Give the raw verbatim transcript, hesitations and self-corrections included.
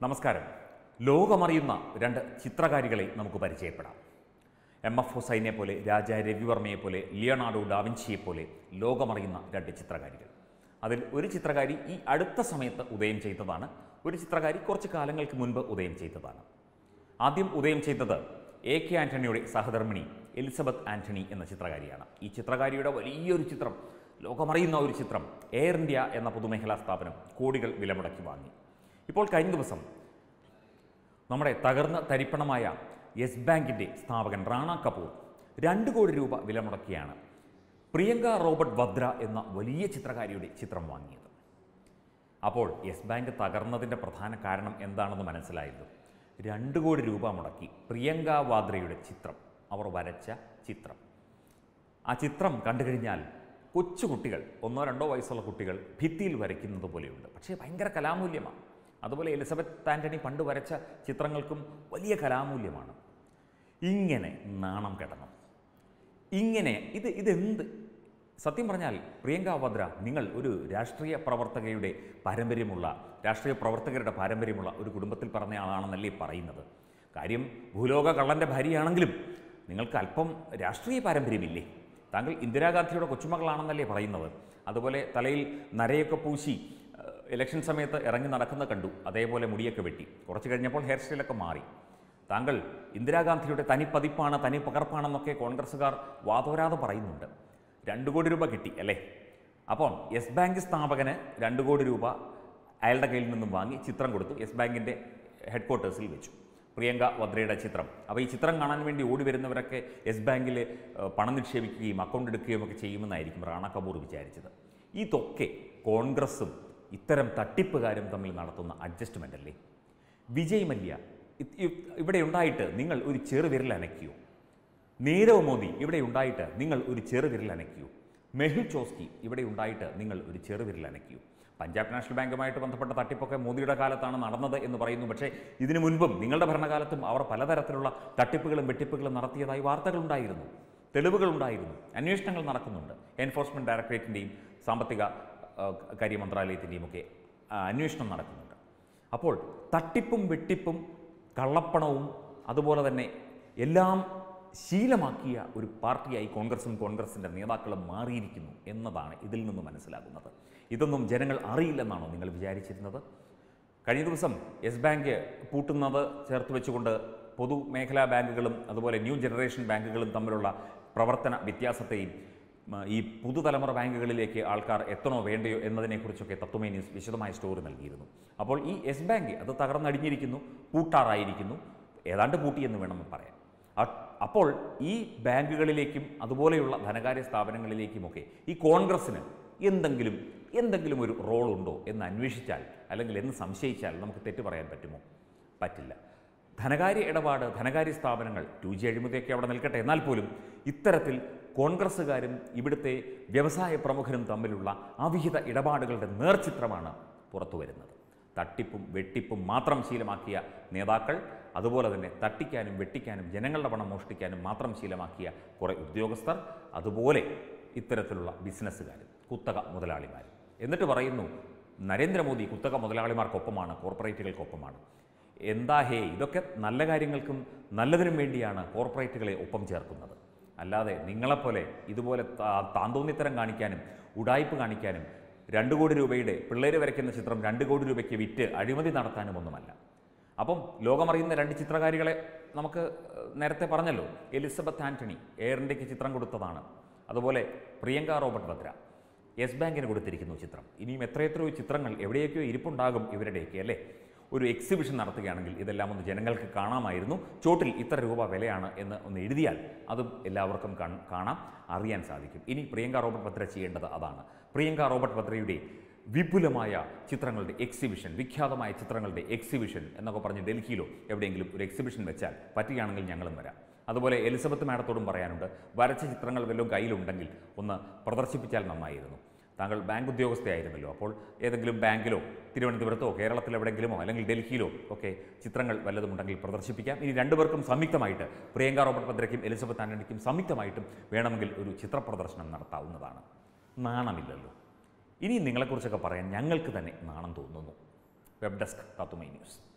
നമസ്കാരം. ലോകമറിയുന്ന രണ്ട് ചിത്രകാരികളെ നമുക്ക് പരിചയപ്പെടാം. എം എഫ് ഹുസൈനെ പോലെ, രാജാ രവിവർമ്മയെ പോലെ, ലിയോണാർഡോ ഡാവിഞ്ചിയെ പോലെ ലോകമറിയുന്ന രണ്ട് ചിത്രകാരികൾ. അതിൽ ഒരു ചിത്രകാരി ഈ അടുത്ത സമയത്ത് ഉദയം ചെയ്തതാണ്, ഒരു ചിത്രകാരി കുറച്ച് കാലങ്ങൾക്ക് മുൻപ് ഉദയം ചെയ്തതാണ്. ആദ്യം ഉദയം ചെയ്തത് എ കെ ആൻ്റണിയുടെ സഹധർമ്മിണി എലിസബത്ത് ആൻ്റണി എന്ന ചിത്രകാരിയാണ്. ഈ ചിത്രകാരിയുടെ വലിയൊരു ചിത്രം, ലോകമറിയുന്ന ഒരു ചിത്രം എയർ ഇന്ത്യ എന്ന പൊതുമേഖലാ സ്ഥാപനം കോടികൾ വിലമുടക്കി വാങ്ങി. ഇപ്പോൾ കഴിഞ്ഞ ദിവസം നമ്മുടെ തകർന്ന തരിപ്പണമായ യെസ് ബാങ്കിൻ്റെ സ്ഥാപകൻ റാണ കപൂർ രണ്ട് കോടി രൂപ വിലമുടക്കിയാണ് പ്രിയങ്ക റോബർട്ട് വദ്ര എന്ന വലിയ ചിത്രകാരിയുടെ ചിത്രം വാങ്ങിയത്. അപ്പോൾ യെസ് ബാങ്ക് തകർന്നതിൻ്റെ പ്രധാന കാരണം എന്താണെന്ന് മനസ്സിലായല്ലോ. രണ്ട് കോടി രൂപ മുടക്കി പ്രിയങ്ക വാദ്രയുടെ ചിത്രം, അവർ വരച്ച ചിത്രം. ആ ചിത്രം കണ്ടു കഴിഞ്ഞാൽ കൊച്ചു കുട്ടികൾ, ഒന്നോ രണ്ടോ വയസ്സുള്ള കുട്ടികൾ ഭിത്തിയിൽ വരയ്ക്കുന്നത് പോലെയുണ്ട്. പക്ഷേ ഭയങ്കര കലാമൂല്യമാണ്. അതുപോലെ എലിസബത്ത് ആൻ്റണി പണ്ട് വരച്ച ചിത്രങ്ങൾക്കും വലിയ കലാമൂല്യമാണ്. ഇങ്ങനെ നാണം കെടണം, ഇങ്ങനെ ഇത് ഇതെന്ത്? സത്യം പറഞ്ഞാൽ പ്രിയങ്ക വദ്ര, നിങ്ങൾ ഒരു രാഷ്ട്രീയ പ്രവർത്തകയുടെ പാരമ്പര്യമുള്ള രാഷ്ട്രീയ പ്രവർത്തകരുടെ പാരമ്പര്യമുള്ള ഒരു കുടുംബത്തിൽ പറഞ്ഞ ആളാണെന്നല്ലേ പറയുന്നത്. കാര്യം ഭൂലോക കള്ളൻ്റെ ഭാര്യയാണെങ്കിലും നിങ്ങൾക്ക് അല്പം രാഷ്ട്രീയ പാരമ്പര്യമില്ലേ? താങ്കൾ ഇന്ദിരാഗാന്ധിയുടെ കൊച്ചുമകളാണെന്നല്ലേ പറയുന്നത്. അതുപോലെ തലയിൽ നരയൊക്കെ പൂശി ഇലക്ഷൻ സമയത്ത് ഇറങ്ങി നടക്കുന്ന കണ്ടു. അതേപോലെ മുടിയൊക്കെ വെട്ടി കുറച്ച് കഴിഞ്ഞപ്പോൾ ഹെയർ സ്റ്റൈലൊക്കെ മാറി. താങ്കൾ ഇന്ദിരാഗാന്ധിയുടെ തനി പതിപ്പാണ്, തനി പകർപ്പാണെന്നൊക്കെ കോൺഗ്രസ്സുകാർ വാതോരാതെ പറയുന്നുണ്ട്. രണ്ട് കോടി രൂപ കിട്ടി അല്ലേ? അപ്പോൾ യെസ് ബാങ്ക് സ്ഥാപകന് രണ്ട് കോടി രൂപ അയാളുടെ കയ്യിൽ നിന്നും വാങ്ങി ചിത്രം കൊടുത്തു, യെസ് ബാങ്കിൻ്റെ ഹെഡ് ക്വാർട്ടേഴ്സിൽ വെച്ചു പ്രിയങ്ക വദ്രയുടെ ചിത്രം. അപ്പോൾ ഈ ചിത്രം കാണാൻ വേണ്ടി ഓടി വരുന്നവരൊക്കെ യെസ് ബാങ്കിൽ പണം നിക്ഷേപിക്കുകയും അക്കൗണ്ട് എടുക്കുകയും ഒക്കെ ചെയ്യുമെന്നായിരിക്കും റാണ കപൂർ വിചാരിച്ചത്. ഇതൊക്കെ കോൺഗ്രസും ഇത്തരം തട്ടിപ്പുകാരും തമ്മിൽ നടത്തുന്ന അഡ്ജസ്റ്റ്മെൻ്റ് അല്ലേ? വിജയ് മല്യ ഇവിടെ ഉണ്ടായിട്ട് നിങ്ങൾ ഒരു ചെറുവിരൽ അനക്കിയോ? നീരവ് മോദി ഇവിടെ ഉണ്ടായിട്ട് നിങ്ങൾ ഒരു ചെറുവിരൽ അനക്കിയോ? മെഹുൽ ചോസ്കി ഇവിടെ ഉണ്ടായിട്ട് നിങ്ങൾ ഒരു ചെറുവിരൽ അനക്കിയോ? പഞ്ചാബ് നാഷണൽ ബാങ്കുമായിട്ട് ബന്ധപ്പെട്ട തട്ടിപ്പൊക്കെ മോദിയുടെ കാലത്താണ് നടന്നത് എന്ന് പറയുന്നു. പക്ഷേ ഇതിനു മുൻപും നിങ്ങളുടെ ഭരണകാലത്തും അവർ പലതരത്തിലുള്ള തട്ടിപ്പുകളും വെട്ടിപ്പുകളും നടത്തിയതായി വാർത്തകളുണ്ടായിരുന്നു, തെളിവുകളുണ്ടായിരുന്നു, അന്വേഷണങ്ങൾ നടക്കുന്നുണ്ട്. എൻഫോഴ്സ്മെൻറ്റ് ഡയറക്ടറേറ്റിൻ്റെയും സാമ്പത്തിക കാര്യ മന്ത്രാലയത്തിൻ്റെയും ഒക്കെ അന്വേഷണം നടക്കുന്നുണ്ട്. അപ്പോൾ തട്ടിപ്പും വെട്ടിപ്പും കള്ളപ്പണവും അതുപോലെ തന്നെ എല്ലാം ശീലമാക്കിയ ഒരു പാർട്ടിയായി കോൺഗ്രസും കോൺഗ്രസിൻ്റെ നേതാക്കളും മാറിയിരിക്കുന്നു എന്നതാണ് ഇതിൽ നിന്ന് മനസ്സിലാകുന്നത്. ഇതൊന്നും ജനങ്ങൾ അറിയില്ലെന്നാണോ നിങ്ങൾ വിചാരിച്ചിരുന്നത്? കഴിഞ്ഞ ദിവസം യെസ് ബാങ്ക് പൂട്ടുന്നത് ചേർത്ത് വെച്ചുകൊണ്ട് പൊതുമേഖലാ ബാങ്കുകളും അതുപോലെ ന്യൂ ജനറേഷൻ ബാങ്കുകളും തമ്മിലുള്ള പ്രവർത്തന വ്യത്യാസത്തെയും ഈ പുതുതലമുറ ബാങ്കുകളിലേക്ക് ആൾക്കാർ എത്തണോ വേണ്ടയോ എന്നതിനെക്കുറിച്ചൊക്കെ തത്വമേ ന്യൂസ് വിശദമായ സ്റ്റോറി നൽകിയിരുന്നു. അപ്പോൾ ഈ യെസ് ബാങ്ക് അത് തകർന്നടിഞ്ഞിരിക്കുന്നു, പൂട്ടാറായിരിക്കുന്നു, ഏതാണ്ട് പൂട്ടിയെന്ന് വേണം പറയാൻ. അപ്പോൾ ഈ ബാങ്കുകളിലേക്കും അതുപോലെയുള്ള ധനകാര്യ സ്ഥാപനങ്ങളിലേക്കുമൊക്കെ ഈ കോൺഗ്രസ്സിന് എന്തെങ്കിലും എന്തെങ്കിലും ഒരു റോളുണ്ടോ എന്ന് അന്വേഷിച്ചാൽ അല്ലെങ്കിൽ എന്ന് സംശയിച്ചാൽ നമുക്ക് തെറ്റ് പറയാൻ പറ്റുമോ? പറ്റില്ല. ധനകാര്യ ഇടപാട്, ധനകാര്യ സ്ഥാപനങ്ങൾ, ടു ജി അഴിമതിയൊക്കെ അവിടെ നിൽക്കട്ടെ, എന്നാൽ പോലും ഇത്തരത്തിൽ കോൺഗ്രസ്സുകാരും ഇവിടുത്തെ വ്യവസായ പ്രമുഖരും തമ്മിലുള്ള അവിഹിത ഇടപാടുകളുടെ നേർചിത്രമാണ് പുറത്തു വരുന്നത്. തട്ടിപ്പും വെട്ടിപ്പും മാത്രം ശീലമാക്കിയ നേതാക്കൾ, അതുപോലെ തന്നെ തട്ടിക്കാനും വെട്ടിക്കാനും ജനങ്ങളുടെ പണം മോഷ്ടിക്കാനും മാത്രം ശീലമാക്കിയ കുറേ ഉദ്യോഗസ്ഥർ, അതുപോലെ ഇത്തരത്തിലുള്ള ബിസിനസ്സുകാരും കുത്തക മുതലാളിമാരും. എന്നിട്ട് പറയുന്നു നരേന്ദ്രമോദി കുത്തക മുതലാളിമാർക്കൊപ്പമാണ്, കോർപ്പറേറ്റുകൾക്കൊപ്പമാണ്. എന്താ ഹേ, ഇതൊക്കെ നല്ല കാര്യങ്ങൾക്കും നല്ലതിനും വേണ്ടിയാണ് കോർപ്പറേറ്റുകളെ ഒപ്പം ചേർക്കുന്നത്. അല്ലാതെ നിങ്ങളെപ്പോലെ ഇതുപോലെ താന്തോന്നിത്തരം കാണിക്കാനും ഉടായ്പ് കാണിക്കാനും രണ്ട് കോടി രൂപയുടെ പിള്ളേർ വരയ്ക്കുന്ന ചിത്രം രണ്ട് കോടി രൂപയ്ക്ക് വിറ്റ് അഴിമതി നടത്താനും ഒന്നുമല്ല. അപ്പം ലോകമറിയുന്ന രണ്ട് ചിത്രകാരികളെ നമുക്ക് നേരത്തെ പറഞ്ഞല്ലോ. എലിസബത്ത് ആൻ്റണി എയർ ഇന്ത്യക്ക് ചിത്രം കൊടുത്തതാണ്. അതുപോലെ പ്രിയങ്ക റോബർട്ട് വദ്ര യെസ് ബാങ്കിന് കൊടുത്തിരിക്കുന്നു ചിത്രം. ഇനിയും എത്രയെത്രയോ ചിത്രങ്ങൾ എവിടെയൊക്കെയോ ഇരിപ്പുണ്ടാകും ഇവരുടെയൊക്കെ അല്ലേ? ഒരു എക്സിബിഷൻ നടത്തുകയാണെങ്കിൽ ഇതെല്ലാം ഒന്ന് ജനങ്ങൾക്ക് കാണാമായിരുന്നു. ചോട്ടിൽ ഇത്ര രൂപ വിലയാണ് എന്ന് ഒന്ന് എഴുതിയാൽ അതും എല്ലാവർക്കും കാണാം, അറിയാൻ സാധിക്കും. ഇനി പ്രിയങ്ക റോബർട്ട് വദ്ര ചെയ്യേണ്ടത് അതാണ്. പ്രിയങ്ക റോബർട്ട് വദ്രയുടെ വിപുലമായ ചിത്രങ്ങളുടെ എക്സിബിഷൻ, വിഖ്യാതമായ ചിത്രങ്ങളുടെ എക്സിബിഷൻ എന്നൊക്കെ പറഞ്ഞ് ഡൽഹിയിലോ എവിടെയെങ്കിലും ഒരു എക്സിബിഷൻ വെച്ചാൽ പറ്റുകയാണെങ്കിൽ ഞങ്ങളും വരാം. അതുപോലെ എലിസബത്ത് മാഡത്തോടും പറയാനുണ്ട്, വരച്ച ചിത്രങ്ങൾ വല്ലതും കയ്യിലുണ്ടെങ്കിൽ ഒന്ന് പ്രദർശിപ്പിച്ചാൽ നന്നായിരുന്നു. താങ്കൾ ബാങ്ക് ഉദ്യോഗസ്ഥയായിരുന്നല്ലോ, അപ്പോൾ ഏതെങ്കിലും ബാങ്കിലോ തിരുവനന്തപുരത്തോ കേരളത്തിൽ എവിടെയെങ്കിലുമോ അല്ലെങ്കിൽ ഡൽഹിയിലോ ഒക്കെ ചിത്രങ്ങൾ വല്ലതുമുണ്ടെങ്കിൽ പ്രദർശിപ്പിക്കാം. ഇനി രണ്ടുപേർക്കും സംയുക്തമായിട്ട്, പ്രിയങ്ക റോബർട്ട് വദ്രയ്ക്കും എലിസബത്ത് ആൻ്റണിക്കും സംയുക്തമായിട്ടും വേണമെങ്കിൽ ഒരു ചിത്ര പ്രദർശനം നടത്താവുന്നതാണ്. നാണമില്ലല്ലോ. ഇനി നിങ്ങളെക്കുറിച്ചൊക്കെ പറയാൻ ഞങ്ങൾക്ക് തന്നെ നാണം തോന്നുന്നു. Web desk Tatwamayi news.